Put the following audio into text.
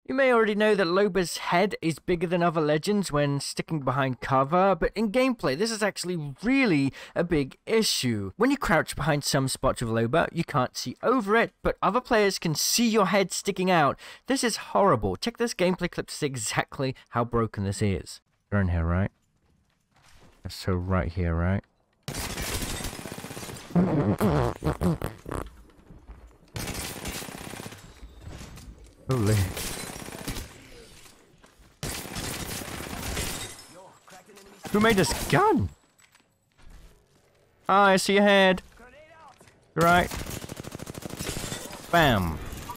You may already know that Loba's head is bigger than other legends when sticking behind cover, but in gameplay this is actually really a big issue. When you crouch behind some spots with Loba, you can't see over it, but other players can see your head sticking out. This is horrible. Check this gameplay clip to see exactly how broken this is. You're in here, right? So right here, right? Holy. Who made this gun? Ah, I see your head. Right. Bam.